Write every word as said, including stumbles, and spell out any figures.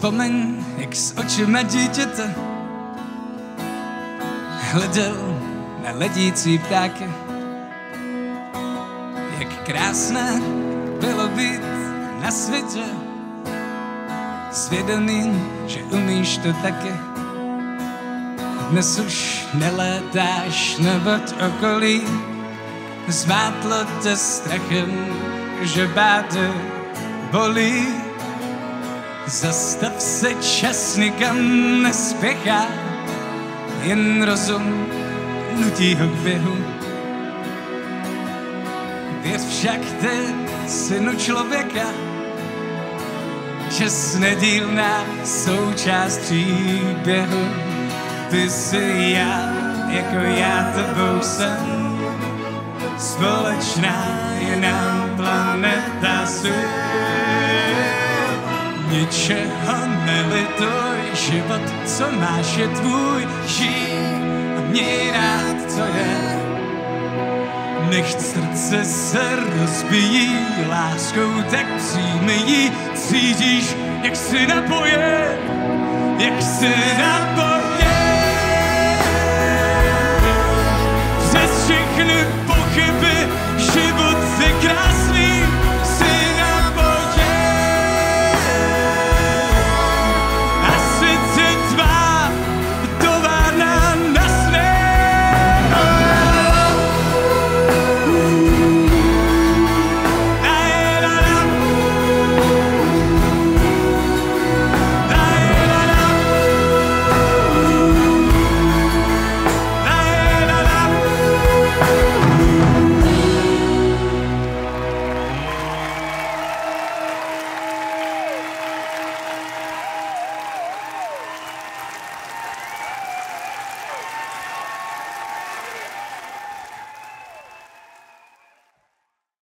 Vzpomeň, jak s očima dítěte hleděl na ledící ptáky. Jak krásné bylo být na světě, svědomím, že umíš to taky. Dnes už nelétáš nad okolí, zmátlo tě strachem, že báte bolí. Zastav se, čas nikam nespěchá, jen rozum nutí ho k běhu. Věř však ty, synu člověka, že jsi nedílná součást příběhu. Ty jsi já, jako já tebou jsem, společná je nám planeta svět. Ničeho nelituj, život, co máš, je tvůj, žij a měj rád, co je. Nechť srdce se rozbíjí láskou, tak přijmi ji, cítíš, jak jsi napojen, jak jsi napojen.